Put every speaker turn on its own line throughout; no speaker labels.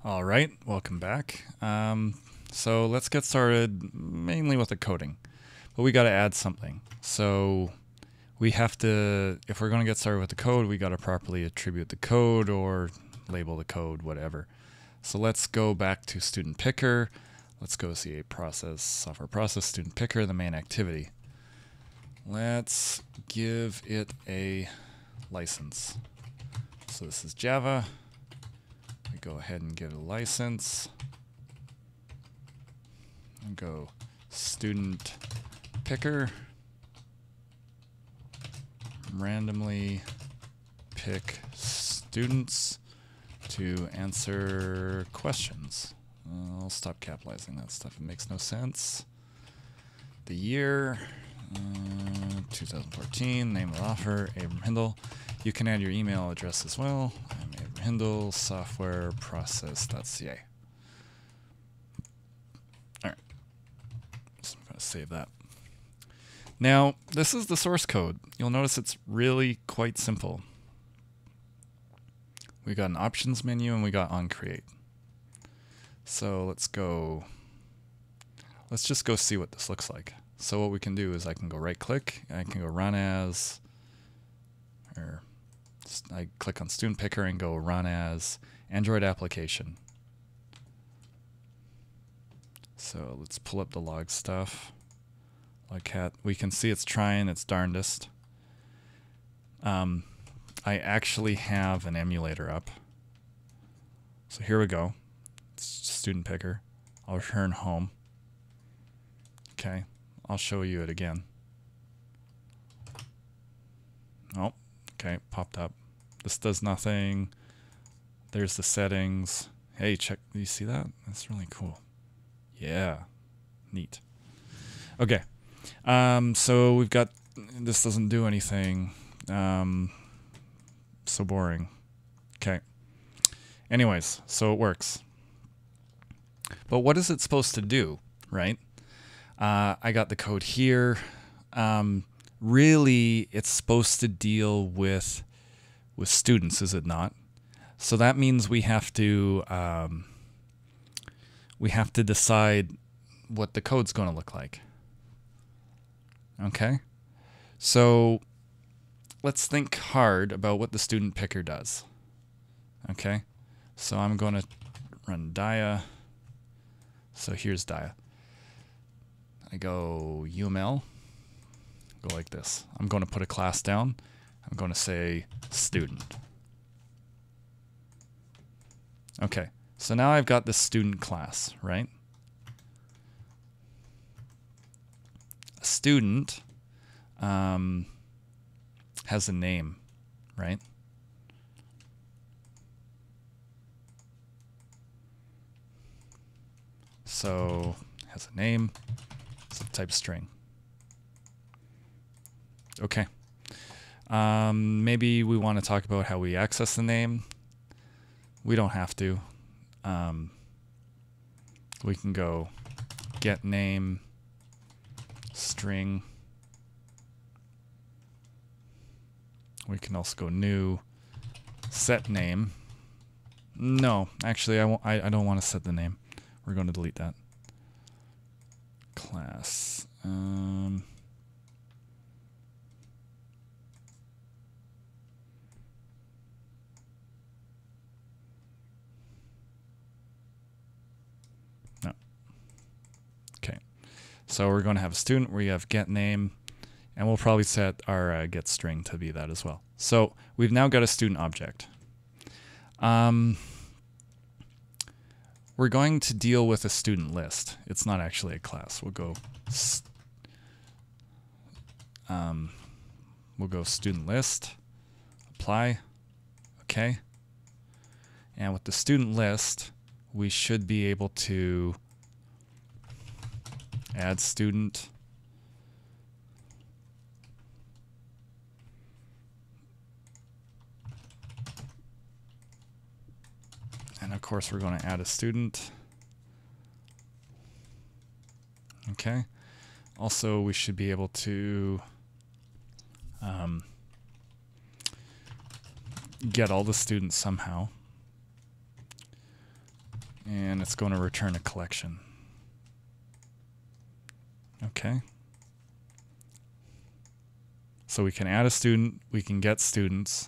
All right, welcome back. So let's get started mainly with the coding, but we got to add something. So we have to, if we're going to get started with the code, we got to properly attribute the code or label the code, whatever. So let's go back to student picker. Let's go see a process, software process, student picker, the main activity. Let's give it a license. So this is Java. We go ahead and give it a license. And go student picker. Randomly pick students to answer questions. I'll stop capitalizing that stuff. It makes no sense. The year, 2014. Name of the author, Abram Hindle. You can add your email address as well. I'm Abram Hindle, softwareprocess.ca. Alright. So I'm going to save that. Now, this is the source code. You'll notice it's really quite simple. We got an options menu and we got onCreate. So let's just go see what this looks like. So what we can do is I can go right click and I can go run as, or I click on student picker and go run as Android application. So let's pull up the log stuff. Logcat, we can see it's trying its darndest. I actually have an emulator up. So here we go. It's student picker. I'll return home. Okay, I'll show you it again. Oh, okay, popped up. This does nothing. There's the settings. Hey, check, do you see that? That's really cool. Yeah, neat. Okay, so we've got, this doesn't do anything. So boring. Okay. Anyways, so it works. But what is it supposed to do, right? I got the code here. Really, it's supposed to deal with students, is it not? So that means we have to decide what the code's going to look like. Okay? So let's think hard about what the student picker does. Okay? So I'm going to run dia. So here's dia. I go UML, go like this. I'm going to put a class down. I'm going to say student. Okay, so now I've got this student class, right? A student has a name, right? So has a name. It's a type string. Okay. Maybe we want to talk about how we access the name. We don't have to. We can go get name string. We can also go new set name. No, actually, I don't want to set the name. We're going to delete that. Class. No. Okay. So we're going to have a student where you have get name, and we'll probably set our get string to be that as well. So we've now got a student object. We're going to deal with a student list. It's not actually a class. We'll go student list, apply, okay. And with the student list, we should be able to add student. And of course, we're going to add a student. Okay. Also, we should be able to get all the students somehow. And it's going to return a collection. Okay. So we can add a student, we can get students.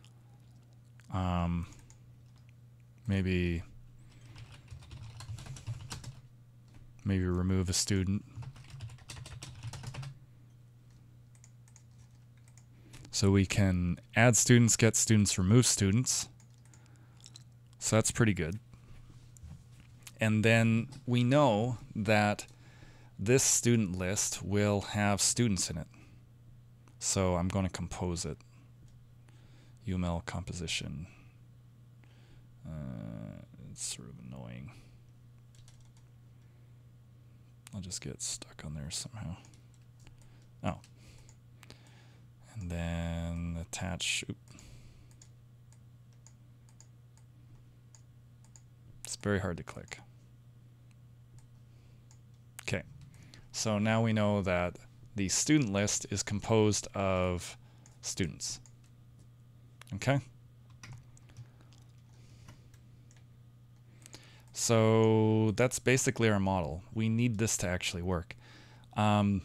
Maybe remove a student. So we can add students, get students, remove students. So that's pretty good. And then we know that this student list will have students in it. So I'm going to compose it. UML composition. It's sort of annoying. I'll just get stuck on there somehow. Oh. And then attach. It's very hard to click. Okay. So now we know that the student list is composed of students. Okay? So that's basically our model. We need this to actually work. What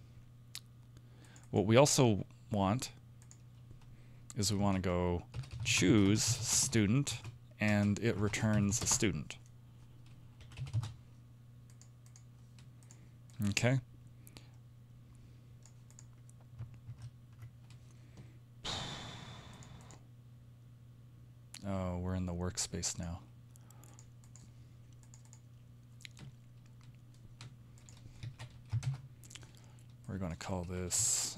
we also want is we want to go choose student, and it returns a student. Okay? Oh, we're in the workspace now. We're going to call this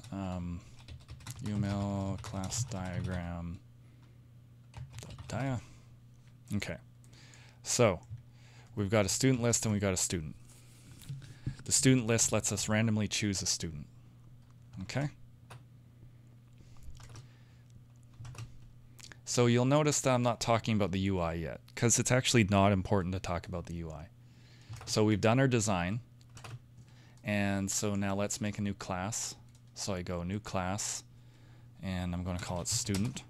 UML class diagram dia. Okay. So we've got a student list and we've got a student. The student list lets us randomly choose a student. Okay? So you'll notice that I'm not talking about the UI yet, because it's actually not important to talk about the UI. So we've done our design. And so now let's make a new class. So I go new class, and I'm going to call it student.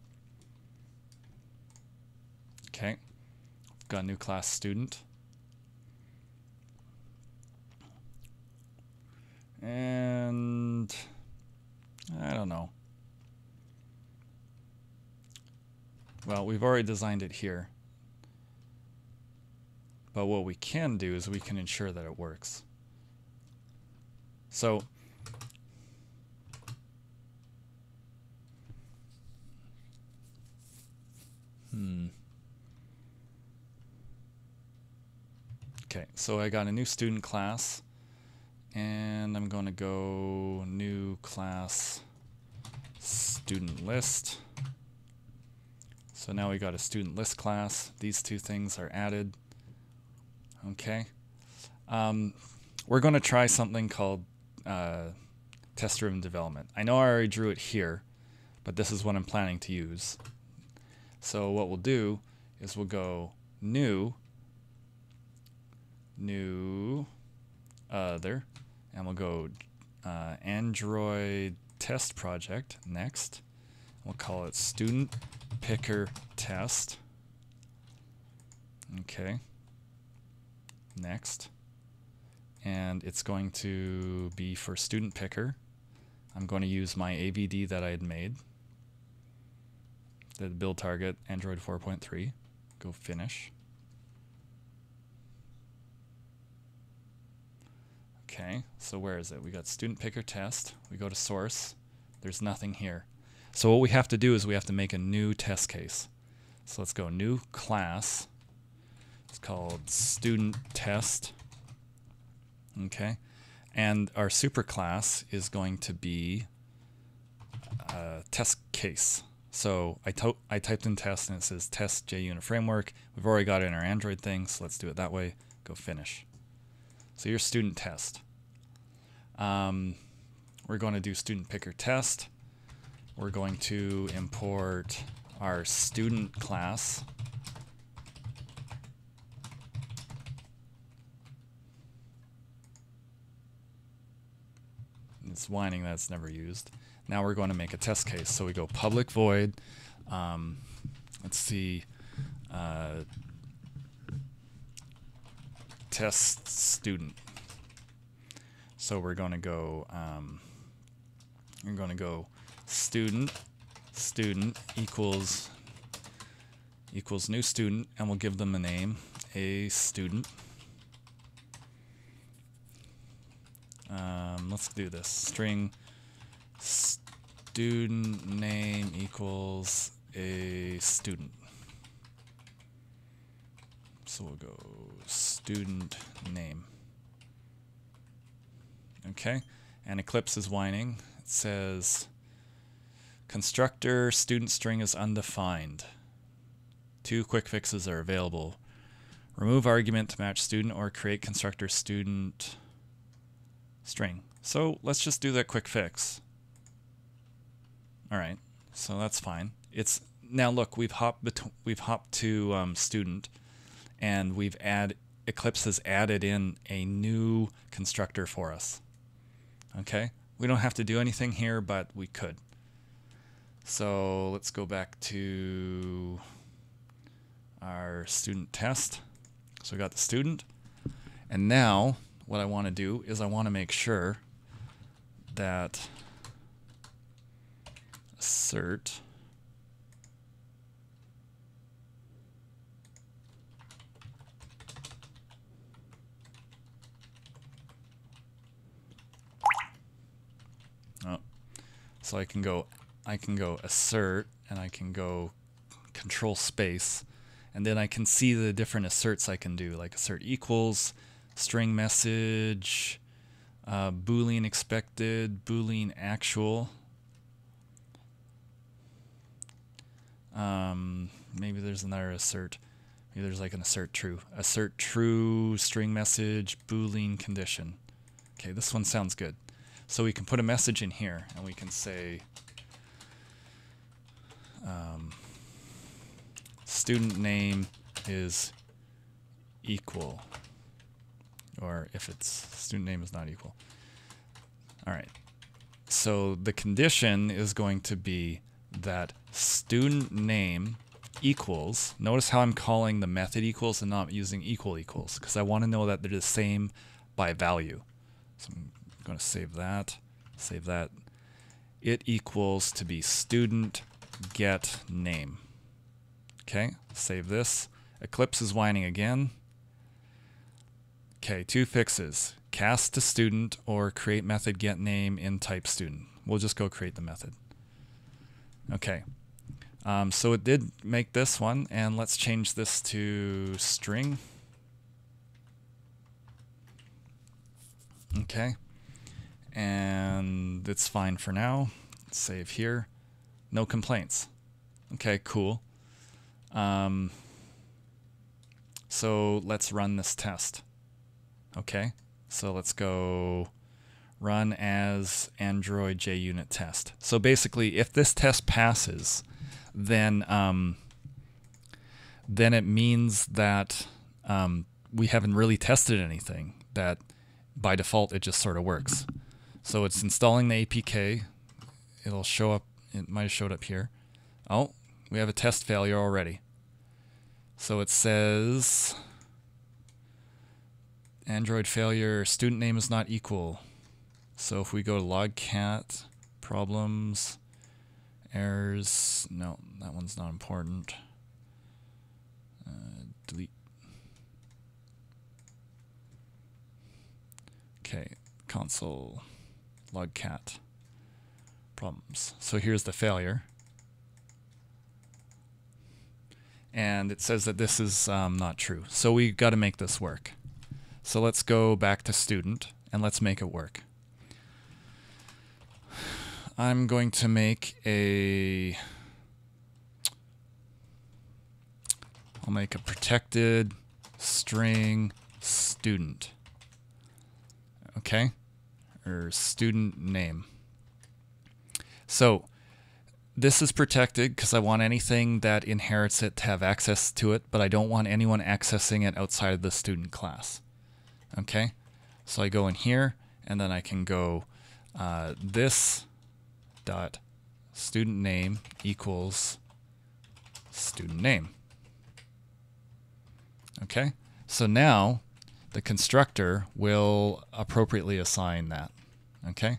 Okay, got a new class student. And I don't know. Well, we've already designed it here. But what we can do is we can ensure that it works. So okay, so I got a new student class, and I'm going to go new class student list. So now we got a student list class. These two things are added. Okay. We're going to try something called test-driven development. I know I already drew it here, but this is what I'm planning to use. So what we'll do is we'll go new other, and we'll go Android test project next. We'll call it student picker test. Okay. Next. And it's going to be for student picker. I'm going to use my AVD that I had made. The build target Android 4.3. Go finish. Okay, so where is it? We got student picker test. We go to source. There's nothing here. So what we have to do is we have to make a new test case. So let's go new class. It's called student test. Okay, and our superclass is going to be a test case. So I typed in test, and it says test JUnit framework. We've already got it in our Android thing, so let's do it that way. Go finish. So your student test. We're going to do student picker test. We're going to import our student class. It's whining that it's never used. Now we're going to make a test case. So we go public void. Let's see. test student. So we're going to go student equals new student, and we'll give them a name, a student. Let's do this. String student name equals a student. So we'll go student name. Okay, and Eclipse is whining. It says constructor student string is undefined. 2 quick fixes are available. Remove argument to match student or create constructor student string. So let's just do that quick fix. Alright, so that's fine. It's now look, we've hopped to student, and Eclipse has added in a new constructor for us. Okay, we don't have to do anything here, but we could. So let's go back to our student test. So we got the student, and now what I want to do is I want to make sure that assert so I can go assert, and I can go control space, and then I can see the different asserts I can do, like assert equals, string message, Boolean expected, Boolean actual. Maybe there's another assert. Maybe there's like an assert true, string message, Boolean condition. Okay, this one sounds good. So we can put a message in here, and we can say student name is equal, or if it's student name is not equal. All right. So the condition is going to be that student name equals, notice how I'm calling the method equals and not using equals, because I want to know that they're the same by value. So I'm going to save that. It equals to be student get name. Okay, save this. Eclipse is whining again. Okay, 2 fixes. Cast to student or create method get name in type student. We'll just go create the method. Okay, so it did make this one, and let's change this to string. Okay, and it's fine for now. Let's save here. No complaints. Okay, cool. So let's run this test. Okay, so let's go run as Android JUnit test. So basically, if this test passes, then it means that we haven't really tested anything, that by default it just sort of works. So it's installing the APK. It'll show up, it might have showed up here. Oh, we have a test failure already. So it says Android failure, student name is not equal. So if we go to logcat, problems, errors, no, that one's not important. Delete. Okay, console, logcat, problems. So here's the failure. And it says that this is not true. So we've got to make this work. So let's go back to student and let's make it work. I'm going to make I'll make a protected string student. Okay? Or student name. So this is protected because I want anything that inherits it to have access to it, but I don't want anyone accessing it outside of the student class. Okay? So I go in here, and then I can go this dot student name equals student name. Okay? So now the constructor will appropriately assign that. Okay?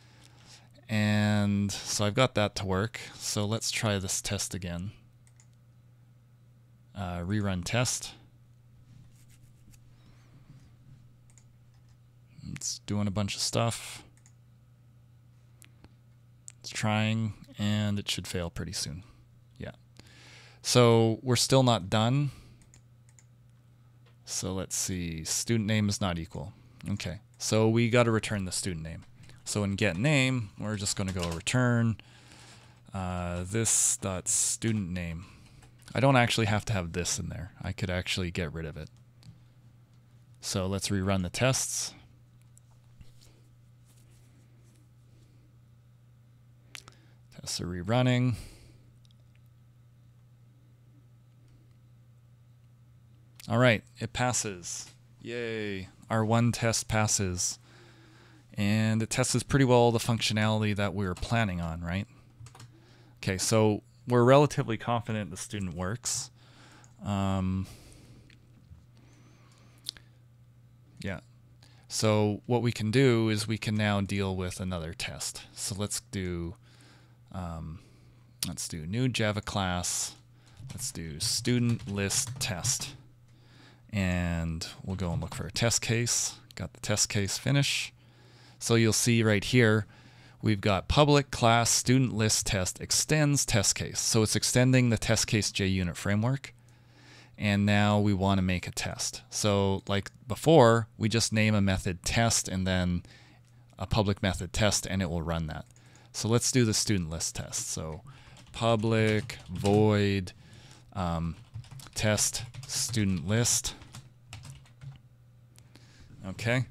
And so I've got that to work. So let's try this test again. Rerun test. It's doing a bunch of stuff. It's trying, and it should fail pretty soon. Yeah. So we're still not done. So let's see. Student name is not equal. Okay. So we got to return the student name. So in get name, we're just going to go return this dot student name. I don't actually have to have this in there. I could actually get rid of it. So let's rerun the tests. Tests are rerunning. All right, it passes. Yay. Our one test passes. And it tests pretty well the functionality that we were planning on, right? Okay, so we're relatively confident the student works. Yeah. So what we can do is we can now deal with another test. So let's do new Java class. Let's do student list test. And we'll go and look for a test case. Got the test case finish. So you'll see right here, we've got public class student list test extends test case. So it's extending the test case JUnit framework. And now we want to make a test. So like before, we just name a method test and then a public method test, and it will run that. So let's do the student list test. So public void test student list. Okay.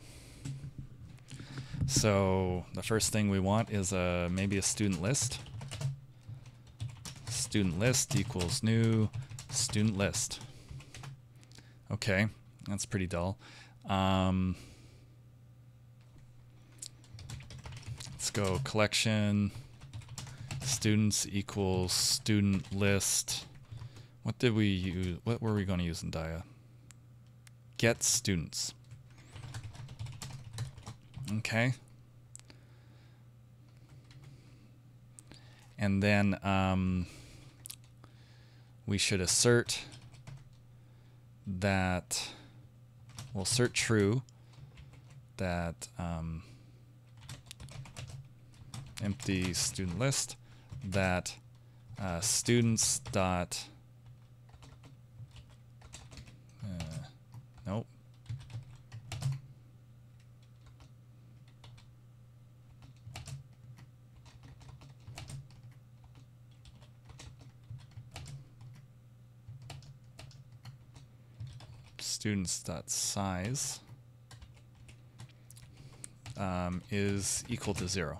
So the first thing we want is maybe a student list. Student list equals new student list. Okay, that's pretty dull. Let's go collection students equals student list. What did we use? What were we going to use in Dia? Get students. Okay. And then we should assert that, we'll assert true that empty student list, that students dot, nope. Students.size is equal to 0.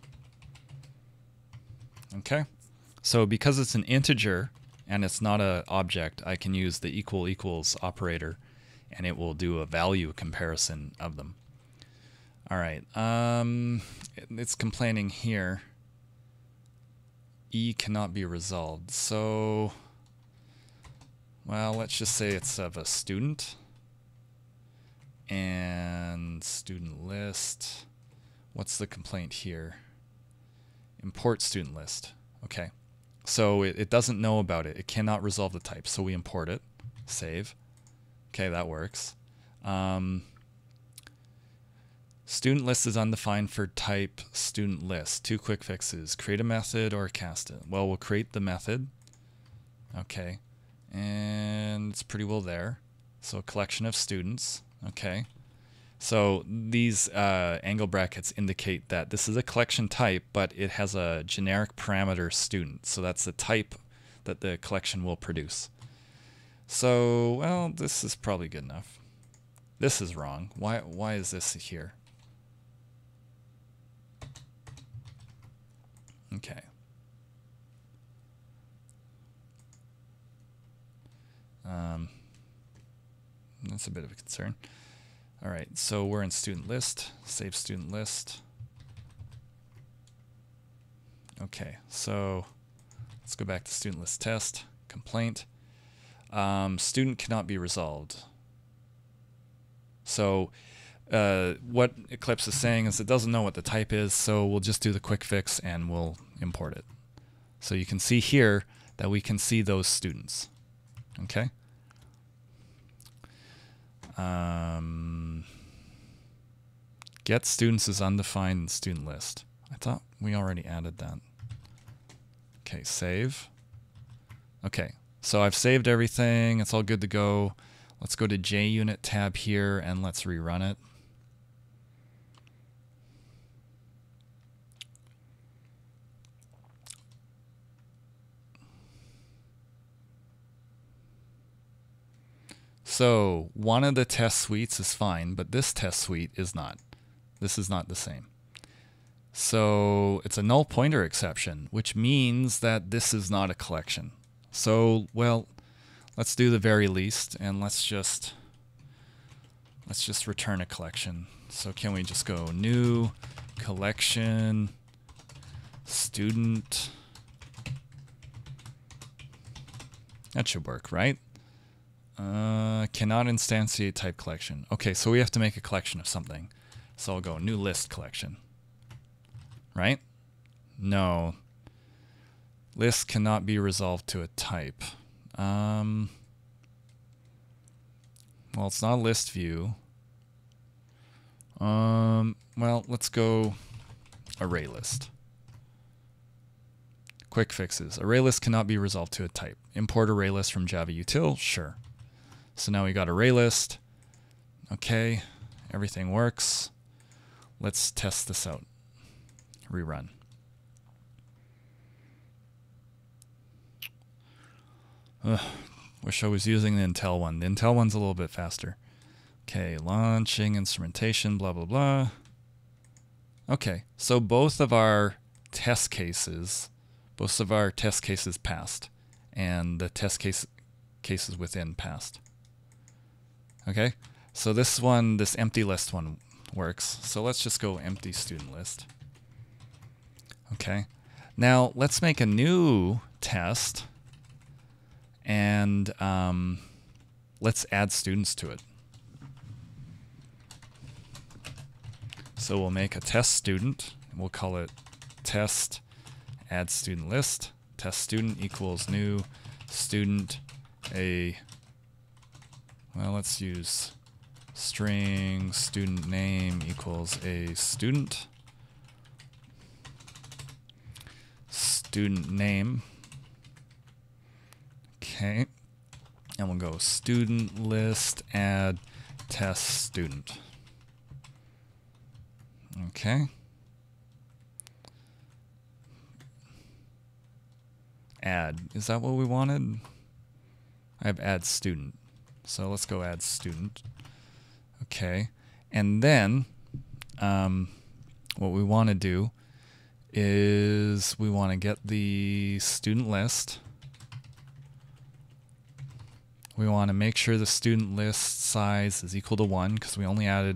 Okay, so because it's an integer and it's not an object, I can use the equal equals operator and it will do a value comparison of them. All right, it's complaining here. E cannot be resolved. So, well, let's just say it's of a student. And student list. What's the complaint here? Import student list. Okay. So it doesn't know about it. It cannot resolve the type. So we import it. Save. Okay, that works. Student list is undefined for type student list. 2 quick fixes. Create a method or cast it. Well, we'll create the method. Okay. And it's pretty well there. So a collection of students. Okay. So these angle brackets indicate that this is a collection type, but it has a generic parameter student. So that's the type that the collection will produce. So, well, this is probably good enough. This is wrong. Why is this here? Okay. That's a bit of a concern. All right, so we're in student list, save student list. Okay, so let's go back to student list test, complaint. Student cannot be resolved. So what Eclipse is saying is it doesn't know what the type is, so we'll just do the quick fix and we'll import it. So you can see here that we can see those students. Okay. Get students is undefined in student list. I thought we already added that. Okay, save. Okay, so I've saved everything. It's all good to go. Let's go to JUnit tab here and let's rerun it. So one of the test suites is fine, but this test suite is not. This is not the same. So it's a null pointer exception, which means that this is not a collection. So, well, let's do the very least, and let's just return a collection. So can we just go new collection student? That should work, right? Cannot instantiate type collection. Okay, so we have to make a collection of something. So I'll go new list collection. Right? No. List cannot be resolved to a type. Well, it's not a list view. Well, let's go array list. Quick fixes. Array list cannot be resolved to a type. Import array list from Java util? Sure. So now we got array list. Okay, everything works. Let's test this out. Rerun. Wish I was using the Intel one. The Intel one's a little bit faster. Okay, launching instrumentation, blah, blah, blah. Okay, so both of our test cases passed, and the test cases within passed. Okay, so this one, this empty list one works. So let's just go empty student list. Okay, now let's make a new test, and let's add students to it. So we'll make a test student, and we'll call it test add student list. Test student equals new student well, let's use string student name equals a student. Student name. Okay. And we'll go student list add test student. Okay. Add. Is that what we wanted? I have add student. So let's go add student. Okay. And then what we want to do is we want to get the student list. We want to make sure the student list size is equal to 1 because we only added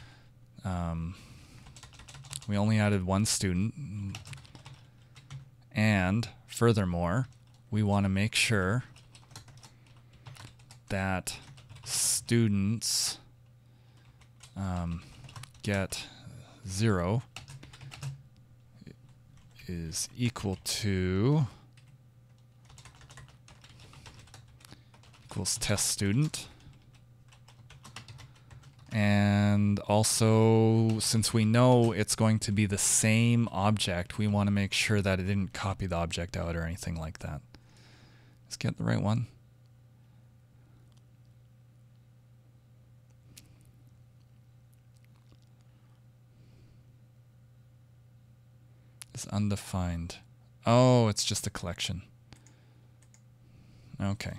one student. And furthermore, we want to make sure that students get 0 is equal to equals test student. And also, since we know it's going to be the same object, we want to make sure that it didn't copy the object out or anything like that. Let's get the right one. It's undefined. Oh, it's just a collection. Okay.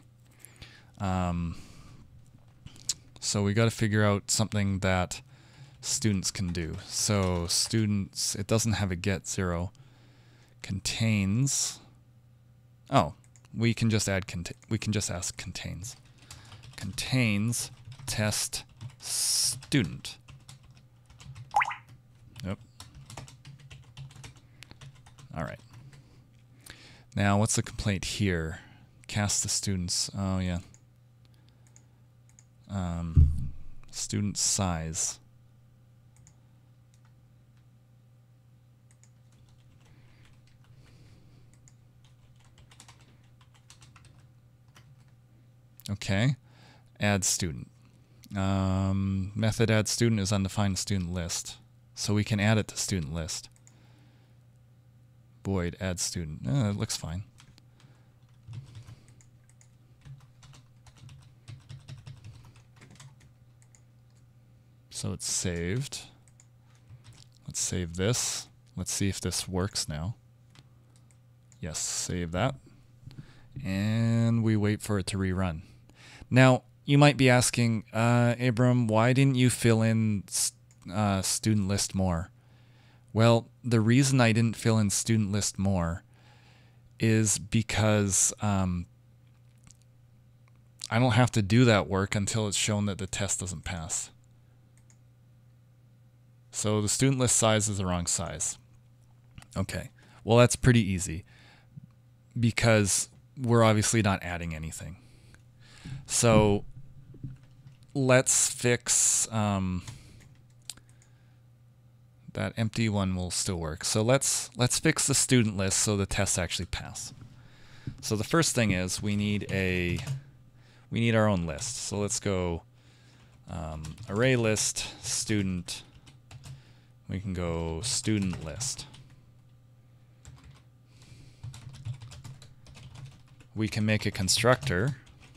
So we got to figure out something that students can do. So students, it doesn't have a get 0. Contains. Oh, we can just add we can just ask contains. Contains test student. Yep. All right. Now, what's the complaint here? Cast the students. Oh, yeah. student size. Okay, add student. Method add student is undefined student list, so we can add it to student list. Void add student. It looks fine. So it's saved. Let's save this. Let's see if this works now. Yes, save that. And we wait for it to rerun. Now, you might be asking, Abram, why didn't you fill in student list more? Well, the reason I didn't fill in student list more is because I don't have to do that work until it's shown that the test doesn't pass. So the student list size is the wrong size. Okay, well that's pretty easy because we're obviously not adding anything. So let's fix that empty one will still work. So let's fix the student list so the tests actually pass. So the first thing is we need our own list. So let's go array list student. We can go student list. We can make a constructor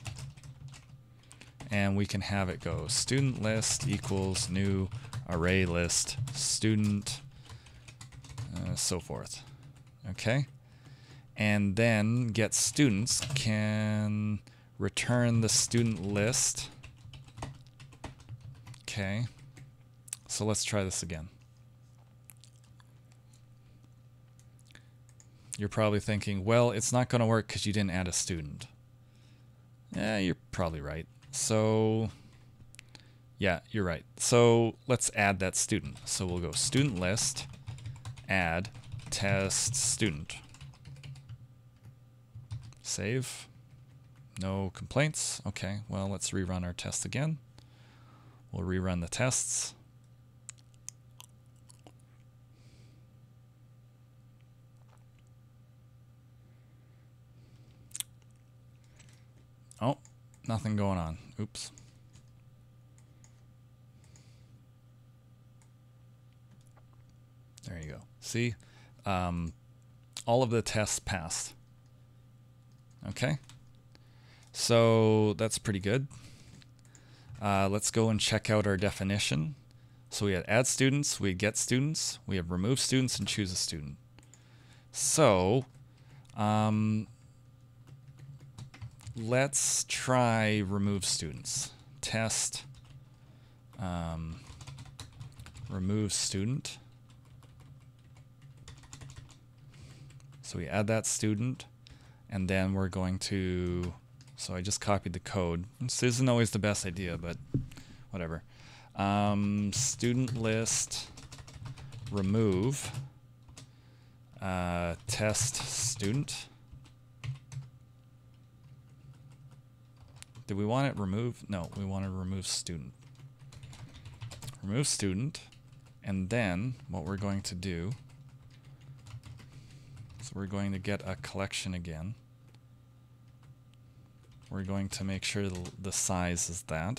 and we can have it go student list equals new array list student, so forth. Okay, and then get students can return the student list. Okay, so let's try this again. You're probably thinking, well, it's not going to work because you didn't add a student. Yeah, you're probably right. So yeah, you're right. So let's add that student. So we'll go student list, add test student. Save. No complaints. Okay, well, let's rerun our test again. We'll rerun the tests. Oh, nothing going on. Oops. There you go. See? All of the tests passed. Okay. So that's pretty good. Let's go and check out our definition. So we had add students, we get students, we have remove students, and choose a student. So let's try remove students. Test remove student. So we add that student, and then we're going to, so I just copied the code. This isn't always the best idea, but whatever. Student list remove test student. Do we want it removed? No, we want to remove student. Remove student, and then what we're going to do, so we're going to get a collection again. We're going to make sure the size is that,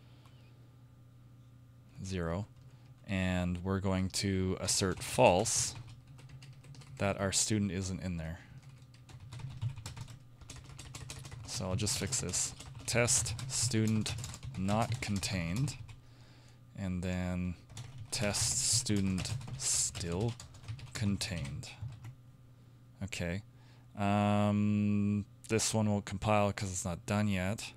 0, and we're going to assert false that our student isn't in there. So I'll just fix this. Test student not contained, and then test student still contained. Okay. This one won't compile because it's not done yet.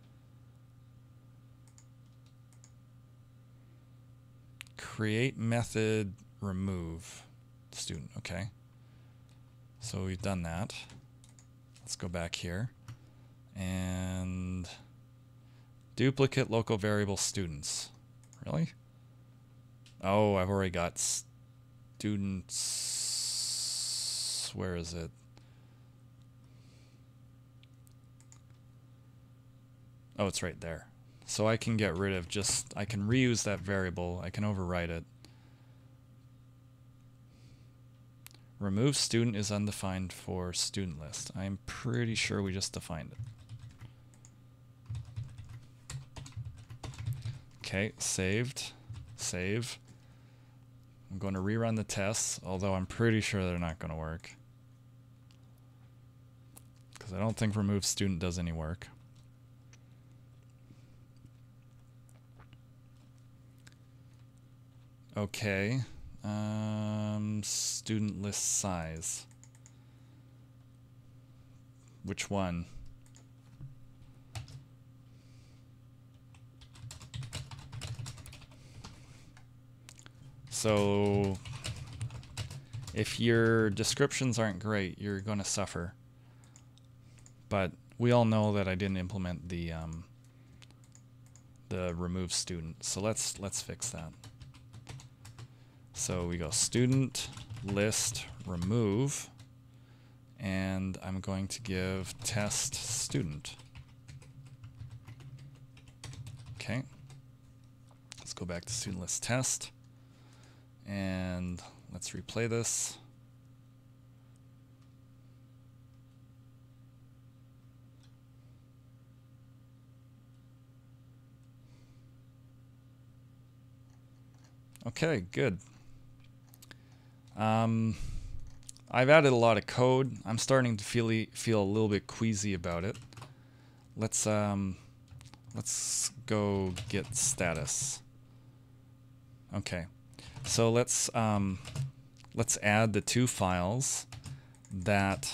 Create method remove student. Okay. So we've done that. Let's go back here. And duplicate local variable students. Really? Oh, I've already got students. Where is it? Oh, it's right there. So I can get rid of I can reuse that variable, I can overwrite it. Remove student is undefined for student list. I'm pretty sure we just defined it. Okay, saved. Save. I'm going to rerun the tests, although I'm pretty sure they're not going to work. Because I don't think remove student does any work. Okay. Student list size. Which one? So if your descriptions aren't great, you're going to suffer. But we all know that I didn't implement the remove student. So let's fix that. So we go student list remove, and I'm going to give test student. Okay. Let's go back to student list test, and let's replay this. Okay, good. I've added a lot of code. I'm starting to feel a little bit queasy about it. Let's go get status. Okay, so let's add the two files that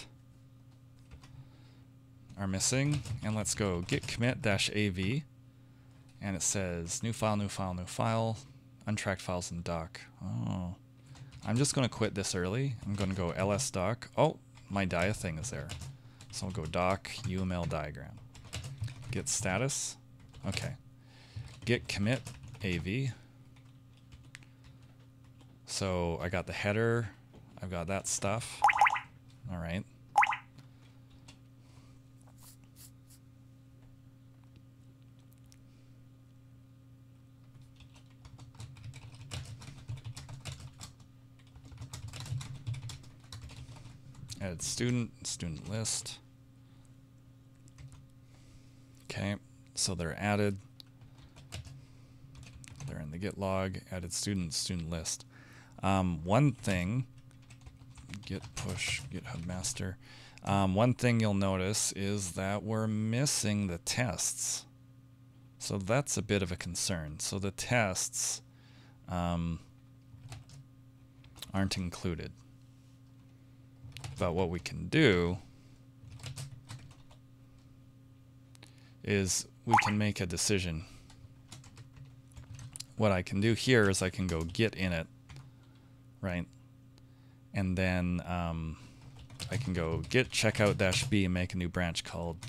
are missing, and let's go git commit -av, and it says new file, new file, new file, untracked files in doc. Oh. I'm just going to quit this early. I'm going to go ls doc. Oh, my dia thing is there. So I'll go doc UML diagram. Git status. Okay. Git commit AV. So I got the header. I've got that stuff. All right. Add student list. Okay, so they're added. They're in the git log, added student list. One thing, git push, GitHub master. One thing you'll notice is that we're missing the tests. So that's a bit of a concern. So the tests aren't included. But what we can do is we can make a decision. What I can do here is I can go git init, right? And then I can go git checkout -b and make a new branch called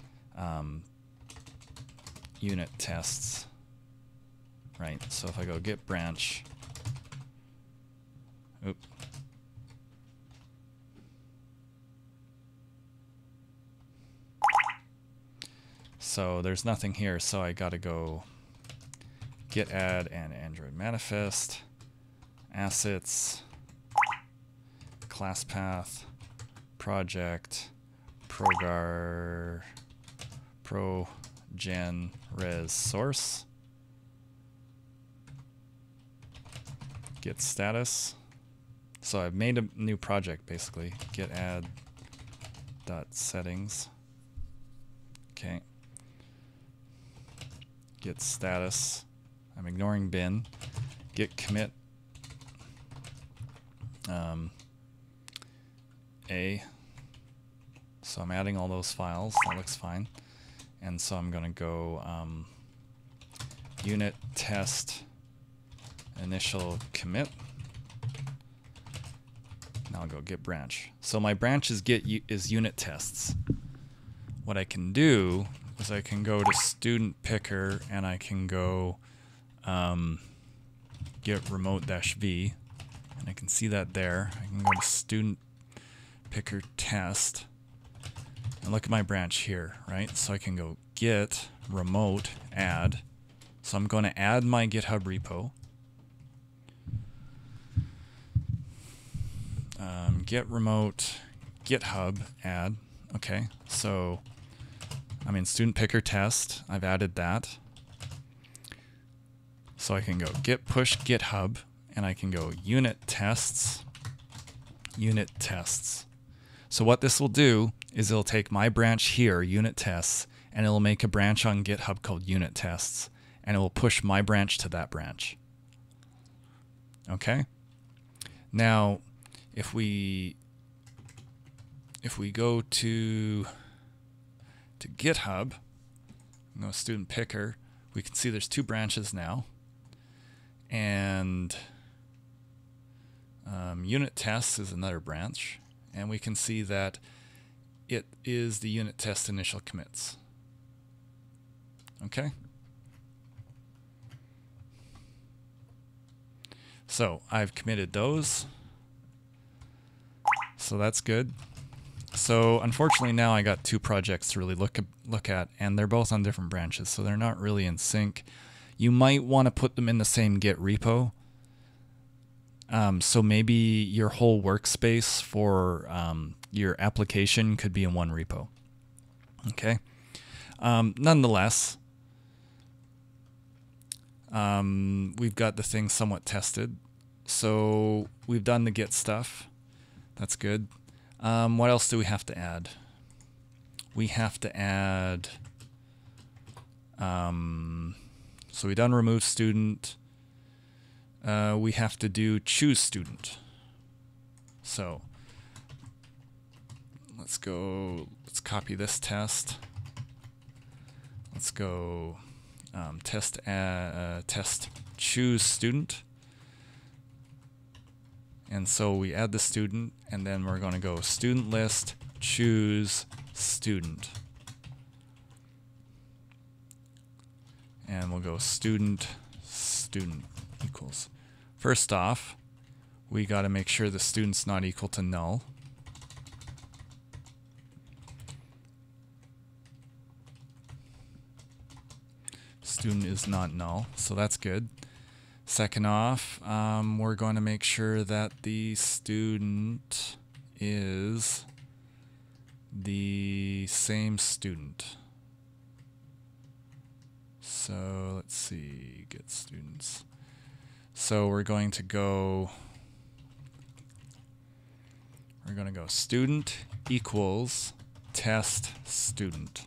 unit tests, right? So if I go git branch, oops. So there's nothing here, so I gotta go git add and Android manifest, assets, class path, project, progen res source, git status. So I've made a new project basically, git add dot settings. Okay. Git status. I'm ignoring bin. Git commit A. So I'm adding all those files. That looks fine. And so I'm going to go unit test initial commit. Now I'll go git branch. So my branch is unit tests. What I can do is I can go to student picker and I can go git remote-v, and I can see that there. I can go to student picker test and look at my branch here, right? So I can go git remote add. So I'm going to add my GitHub repo. Get remote GitHub add. Okay, so I'm in student picker test. I've added that. So I can go git push GitHub, and I can go unit tests, unit tests. So what this will do is it'll take my branch here, unit tests, and it'll make a branch on GitHub called unit tests, and it will push my branch to that branch. Okay? Now, if we go to GitHub, go student picker, we can see there's two branches now, and unit tests is another branch, and we can see that it is the unit test initial commits. Okay? So I've committed those. So that's good. So unfortunately now I got two projects to really look at, and they're both on different branches, so they're not really in sync. You might want to put them in the same Git repo. So maybe your whole workspace for your application could be in one repo. Okay. Nonetheless, we've got the thing somewhat tested. So we've done the Git stuff. That's good. What else do we have to add? We have to add, so we've done remove student. We have to do choose student. So let's copy this test. Let's go test choose student. And so we add the student, and then we're going to go student list, choose student. And we'll go student equals. First off, we got to make sure the student's not equal to null. Student is not null, so that's good. Second off, we're going to make sure that the student is the same student. So let's see, get students. So we're going to go student equals test student.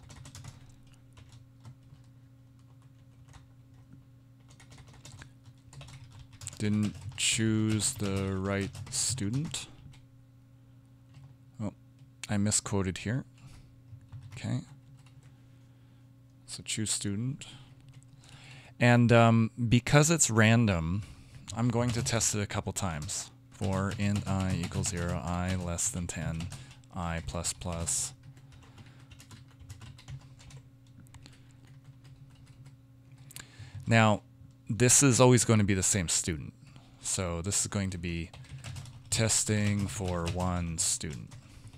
Didn't choose the right student. Oh, I misquoted here. Okay. So choose student. And because it's random, I'm going to test it a couple times. For int I equals 0, I less than 10, I plus plus. Now, this is always going to be the same student. So this is going to be testing for one student.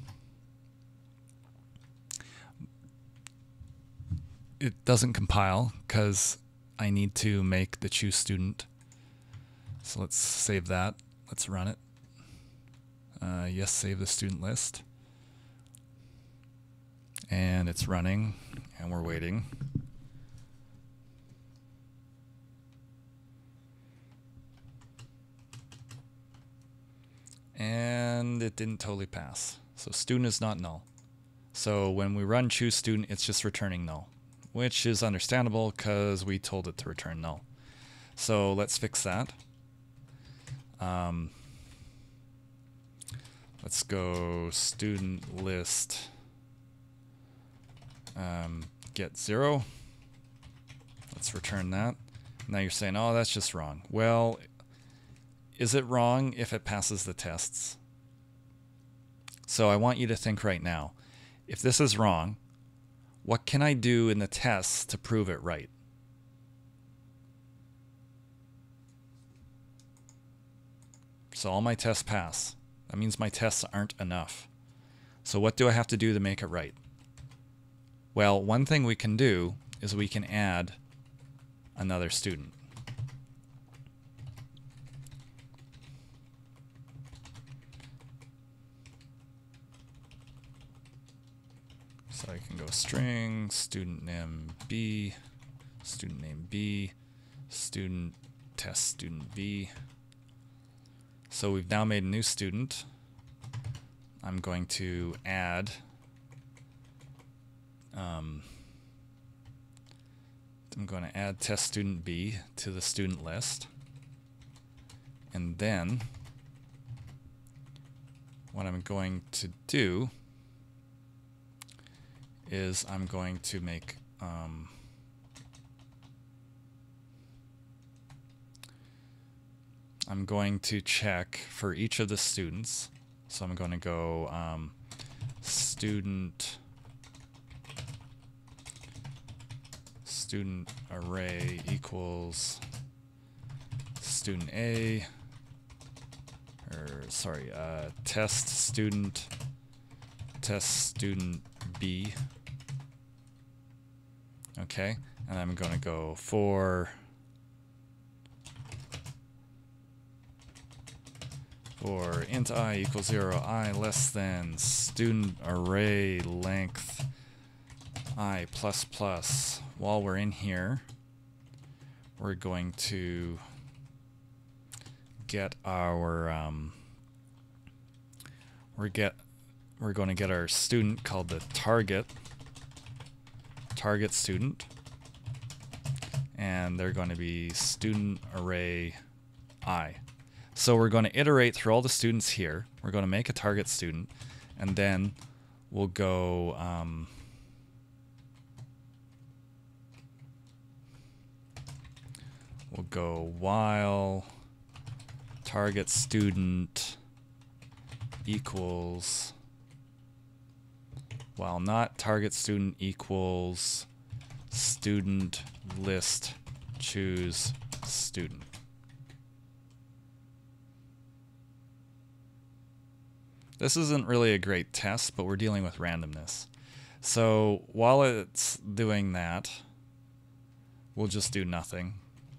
It doesn't compile because I need to make the choose student. So let's save that. Let's run it. Yes, save the student list. And it's running, and we're waiting. And it didn't totally pass. So student is not null. So when we run choose student, it's just returning null, which is understandable because we told it to return null. So let's fix that. Let's go student list get 0. Let's return that. Now you're saying, oh, that's just wrong. Well, is it wrong if it passes the tests? So I want you to think right now, if this is wrong, what can I do in the tests to prove it right? So all my tests pass. That means my tests aren't enough. So what do I have to do to make it right? Well, one thing we can do is we can add another student. So I can go string, student name B, student name B, student test student B. So we've now made a new student. I'm going to add test student B to the student list. And then what I'm going to do is I'm going to make I'm going to check for each of the students. So I'm going to go student array equals student A, or sorry, test student B. Okay, and I'm going to go for int I equals 0, I less than student array length I plus plus. While we're in here, we're going to get our we're going to get our student called the target student, and they're going to be student array I. So we're going to iterate through all the students here. We're going to make a target student, and then we'll go while target student equals, while not target student equals student list choose student. This isn't really a great test, but we're dealing with randomness. So while it's doing that, we'll just do nothing.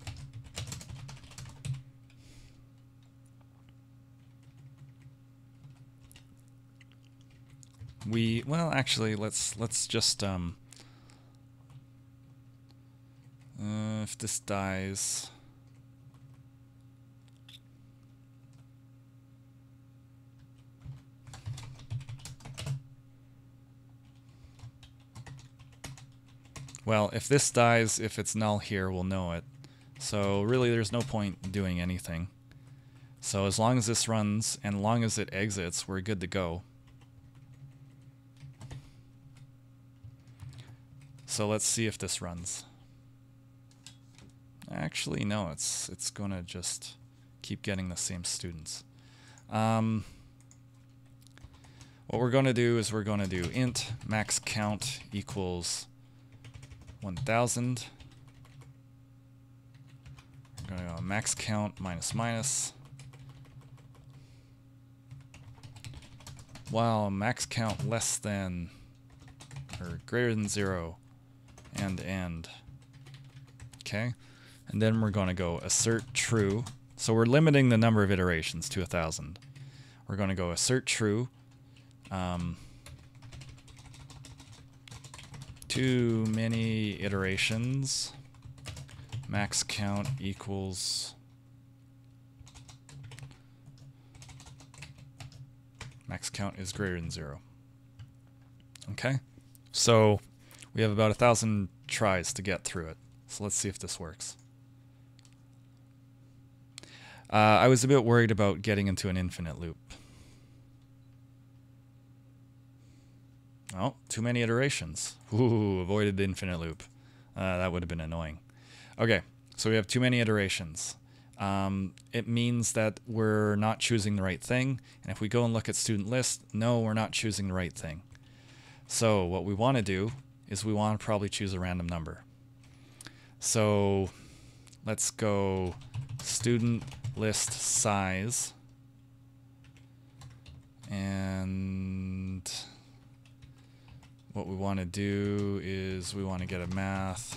Well, actually, let's just if this dies, well, if this dies, if it's null here, we'll know it. So really, there's no point doing anything. So as long as this runs and as long as it exits, we're good to go. So let's see if this runs. Actually, no, it's gonna just keep getting the same students. What we're gonna do is we're gonna do int max count equals 1000. We're gonna go max count minus minus. While max count less than or greater than 0. And okay, and then we're going to go assert true. So we're limiting the number of iterations to 1000. We're going to go assert true. Too many iterations. Max count equals max count is greater than 0. Okay, so we have about 1,000 tries to get through it. So let's see if this works. I was a bit worried about getting into an infinite loop. Oh, too many iterations. Ooh, avoided the infinite loop. That would have been annoying. Okay, so we have too many iterations. It means that we're not choosing the right thing. And if we go and look at student list, no, we're not choosing the right thing. So what we want to do is we want to probably choose a random number. So let's go student list size, and what we want to do is we want to get a math.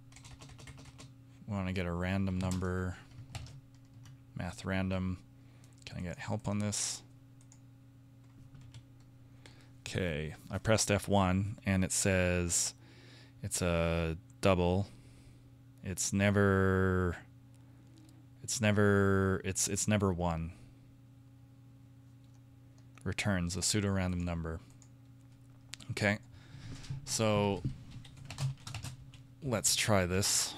We want to get a random number. Math random. Can I get help on this? Okay, I pressed F1 and it says it's a double. It's never one. Returns a pseudo-random number. Okay, so let's try this.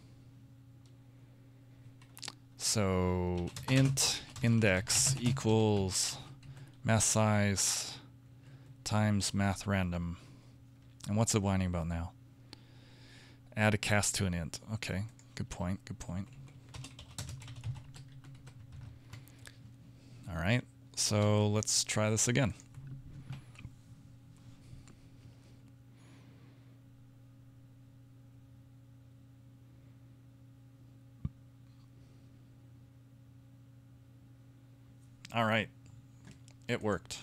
So int index equals math size times math random. And what's it whining about now? Add a cast to an int. Okay, good point, good point. All right, so let's try this again. All right, it worked.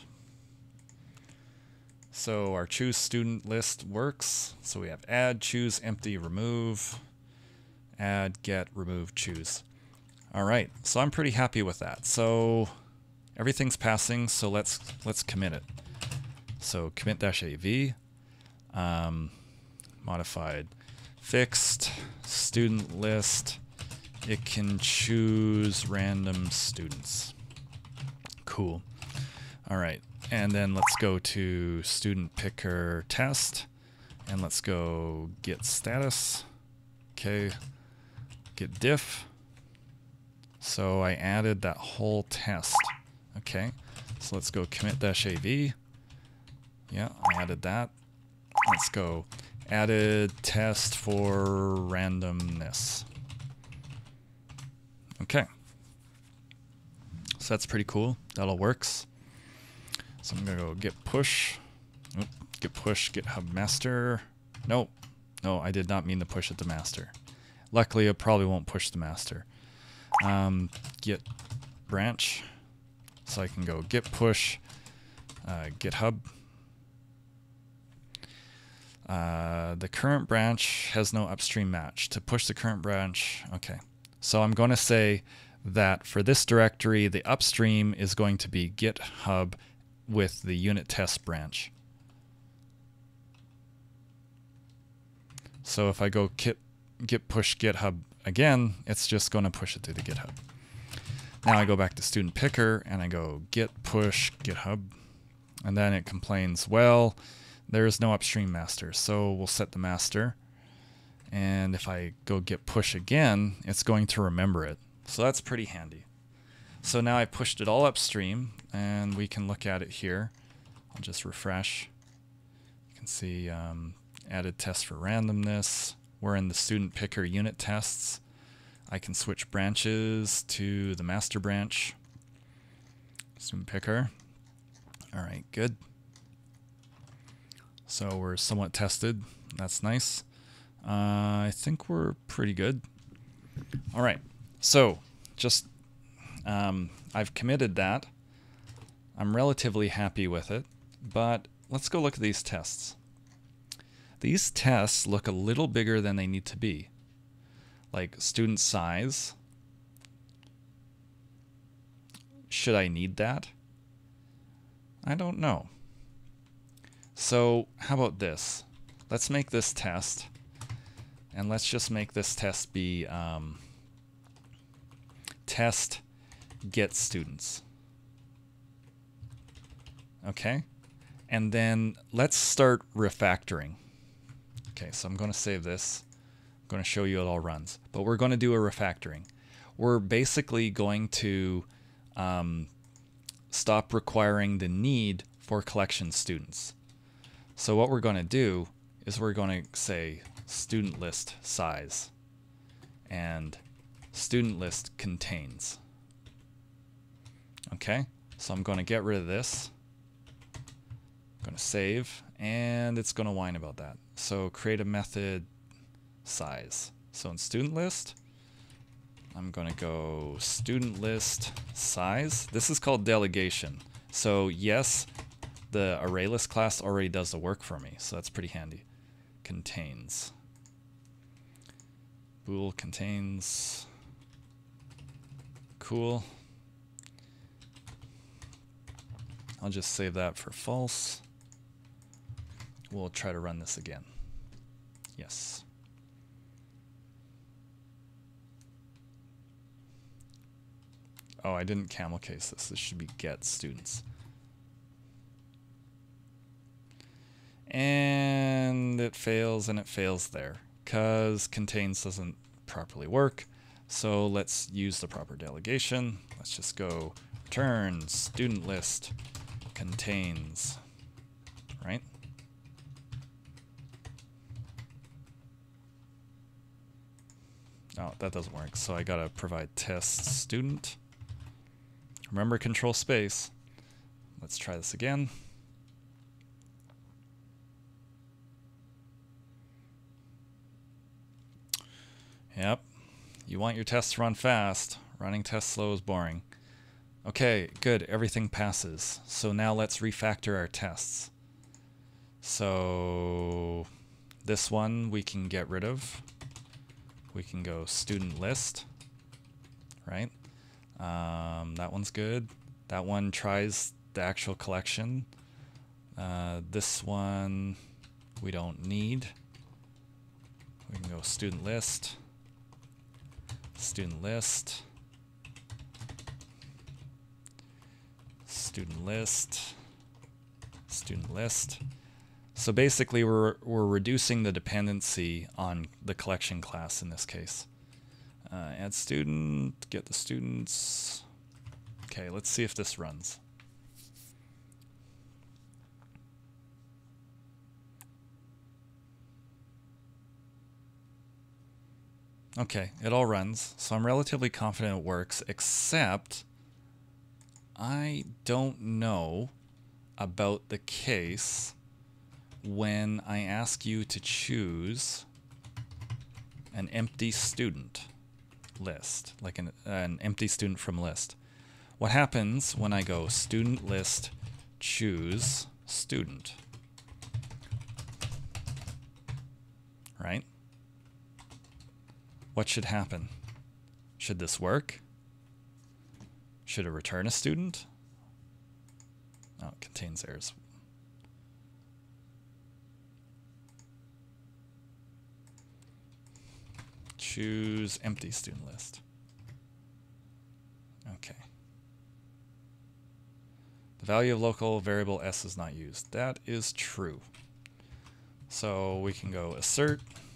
So our choose student list works. So we have add, choose, empty, remove, add, get, remove, choose. All right, so I'm pretty happy with that. So everything's passing, so let's commit it. So commit-av, modified, fixed, student list, it can choose random students. Cool. All right, and then let's go to student picker test, and let's go get status. Okay, get diff. So I added that whole test. Okay, so let's go commit-av. Yeah, I added that. Let's go added test for randomness. Okay. So that's pretty cool. That all works. So I'm going to go git push. Oop, git push GitHub master. No, I did not mean to push it to master. Luckily, it probably won't push the master. Git branch. So I can go git push GitHub. The current branch has no upstream match. To push the current branch, okay. So I'm going to say that for this directory, the upstream is going to be GitHub with the unit test branch. So if I go git push GitHub again, it's just going to push it to the GitHub. Now I go back to student picker and I go git push GitHub, and then it complains, well, there is no upstream master, so we'll set the master. And if I go git push again, it's going to remember it. So that's pretty handy. So now I pushed it all upstream, and we can look at it here. I'll just refresh. You can see added test for randomness. We're in the student picker unit tests. I can switch branches to the master branch. Student picker. All right, good. So we're somewhat tested. That's nice. I think we're pretty good. All right. So just I've committed that. I'm relatively happy with it, but let's go look at these tests. These tests look a little bigger than they need to be. Like student size. Should I need that? I don't know. So how about this? Let's make this test, and let's just make this test be test get students. Okay, and then let's start refactoring. Okay, so I'm going to save this. I'm going to show you it all runs, but we're going to do a refactoring. We're basically going to stop requiring the need for collection students. So what we're going to do is we're going to say student list size and student list contains. Okay, so I'm going to get rid of this. I'm going to save, and it's going to whine about that. So create a method size. So in student list, I'm going to go student list size. This is called delegation. So yes, the ArrayList class already does the work for me, so that's pretty handy. Contains. Bool contains. Cool. I'll just save that for false. We'll try to run this again. Yes. Oh, I didn't camel case this. This should be get students. And it fails, and it fails there because contains doesn't properly work. So let's use the proper delegation. Let's just go return student list contains, right? Oh, that doesn't work. So I gotta provide test student. Remember, control space. Let's try this again. Yep. You want your tests to run fast. Running tests slow is boring. Okay, good. Everything passes. So now let's refactor our tests. So this one we can get rid of. We can go student list, right? That one's good. That one tries the actual collection. This one we don't need. We can go student list, student list, student list, student list. So basically we're reducing the dependency on the collection class in this case. Add student, get the students. Okay, let's see if this runs. Okay, it all runs, so I'm relatively confident it works, except I don't know about the case when I ask you to choose an empty student list, like an empty student from list. What happens when I go student list choose student? Right? What should happen? Should this work? Should it return a student? Oh, it contains errors. Choose empty student list. Okay. The value of local variable s is not used. That is true. So we can go assert.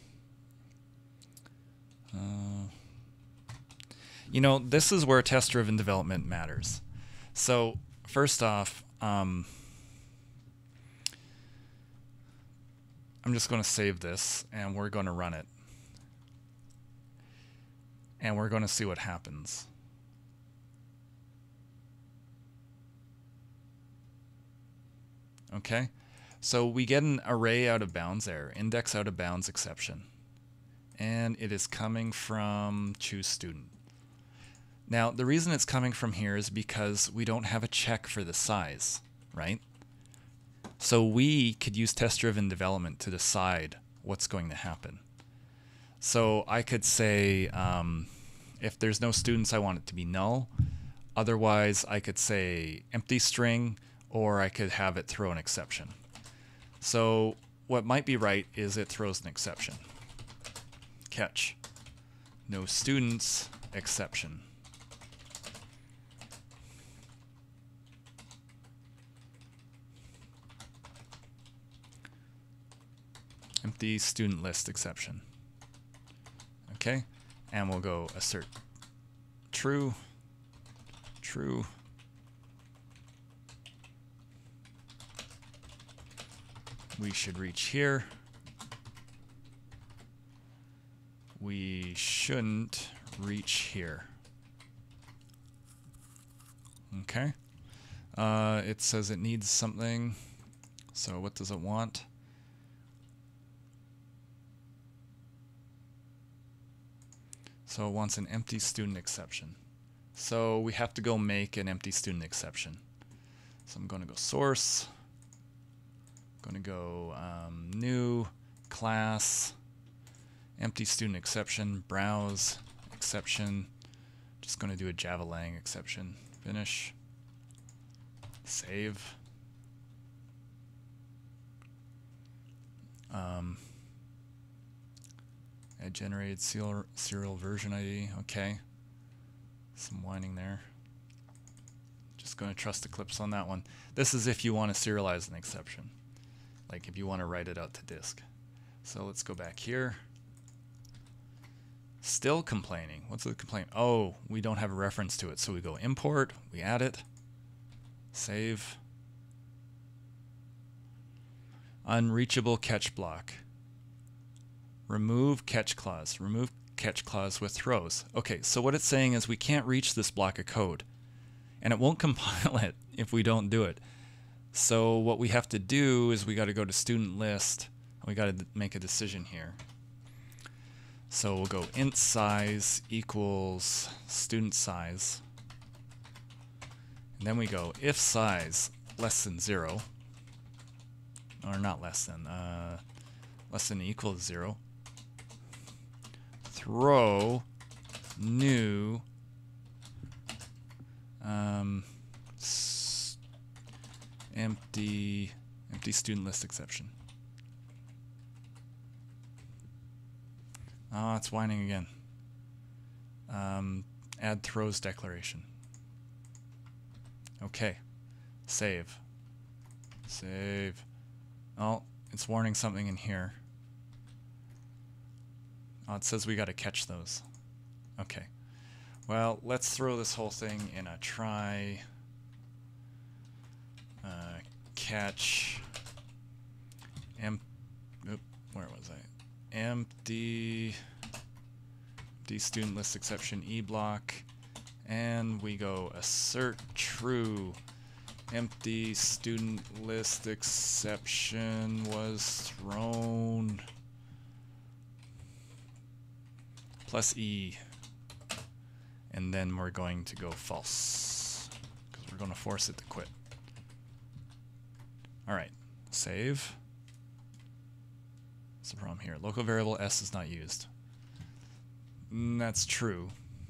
You know, this is where test-driven development matters. So first off, I'm just going to save this, and we're going to run it. And we're going to see what happens. Okay, so we get an array out of bounds error, index out of bounds exception. And it is coming from choose student. Now, the reason it's coming from here is because we don't have a check for the size, right? So we could use test-driven development to decide what's going to happen. So I could say, if there's no students, I want it to be null. Otherwise, I could say empty string, or I could have it throw an exception. So what might be right is it throws an exception. Catch. No students, exception. Empty student list exception. Okay, and we'll go assert true, true. We should reach here. We shouldn't reach here. Okay. It says it needs something. So what does it want? So it wants an empty student exception. So we have to go make an empty student exception. So I'm going to go source, going to go new class, empty student exception, browse exception. Just going to do a Java Lang exception. Finish. Save. Add generated serial version ID. Okay. Some whining there. Just going to trust Eclipse on that one. This is if you want to serialize an exception. Like if you want to write it out to disk. So let's go back here. Still complaining. What's the complaint? Oh, we don't have a reference to it. So we go import, we add it, save. Unreachable catch block. Remove catch clause. Remove catch clause with throws. Okay, so what it's saying is we can't reach this block of code. And it won't compile it if we don't do it. So what we have to do is we got to go to student list. We got to make a decision here. So we'll go int size equals student size. And then we go if size less than 0. Or not less than equal to 0. Throw new empty student list exception. Oh, it's whining again. Add throws declaration. Okay. Save. Save. Oh, it's warning something in here. Oh, it says we got to catch those. Okay. Well, let's throw this whole thing in a try catch where was I? Empty student list exception e block, and we go assert true. Empty student list exception was thrown plus E, and then we're going to go false because we're going to force it to quit. Alright, save. What's the problem here? Local variable S is not used. That's true.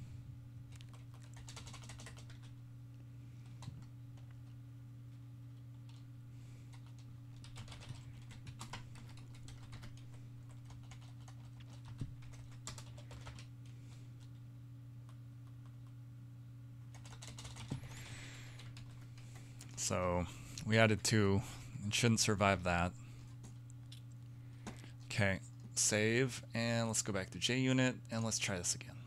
So we added 2. It shouldn't survive that. Okay, save, and let's go back to JUnit, and let's try this again.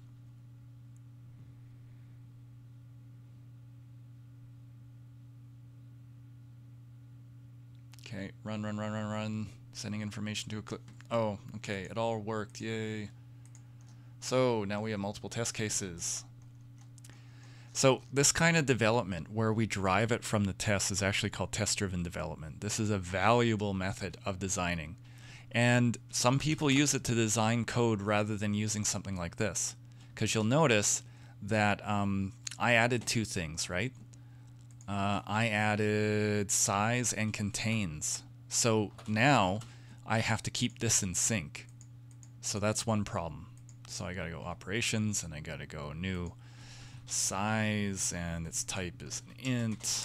Okay, run, sending information to a clip. Oh, okay, it all worked, yay. So now we have multiple test cases. So this kind of development where we derive it from the test is actually called test-driven development. This is a valuable method of designing. And some people use it to design code rather than using something like this. Because you'll notice that I added 2 things, right? I added size and contains. So now I have to keep this in sync. So that's one problem. So I got to go operations, and I got to go new size, and its type is an int.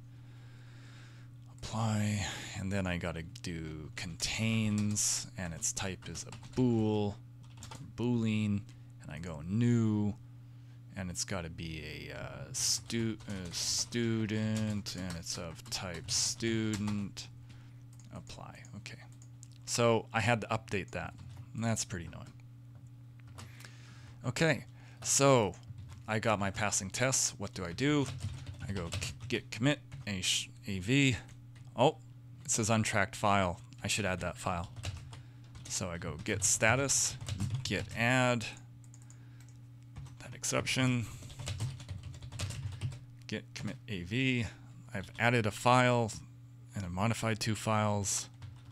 Apply, and then I gotta do contains, and its type is a boolean, and I go new, and it's got to be a student, and it's of type student. Apply. Okay, so I had to update that, and that's pretty annoying. Okay, so I got my passing tests. What do? I go git commit AV. Oh, it says untracked file. I should add that file. So I go git status, git add that exception, git commit AV. I've added a file and I modified 2 files.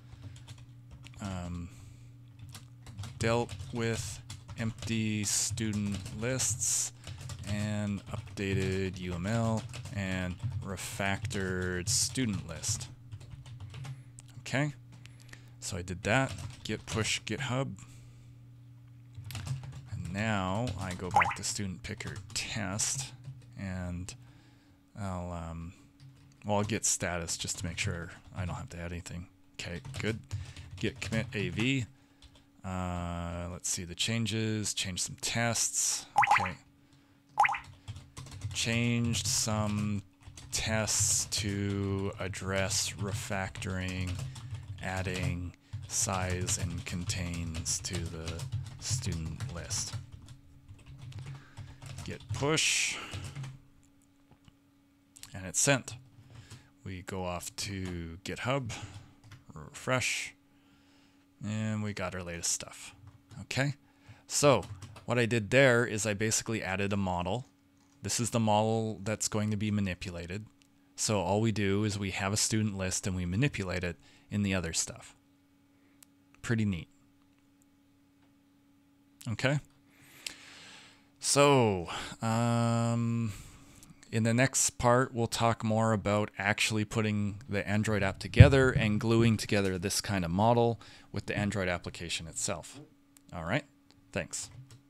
Dealt with empty student lists and updated UML and refactored student list. Okay, so I did that. Git push GitHub. And now I go back to student picker test, and I'll get status just to make sure I don't have to add anything. Okay, good. Git commit AV. Let's see the changes. Change some tests. Okay. Changed some tests to address refactoring, adding size and contains to the student list. Git push. And it's sent. We go off to GitHub, refresh, and we got our latest stuff. Okay, so what I did there is I basically added a model. This is the model that's going to be manipulated. So all we do is we have a student list and we manipulate it in the other stuff. Pretty neat. Okay, so in the next part, we'll talk more about actually putting the Android app together and gluing together this kind of model with the Android application itself. All right, thanks.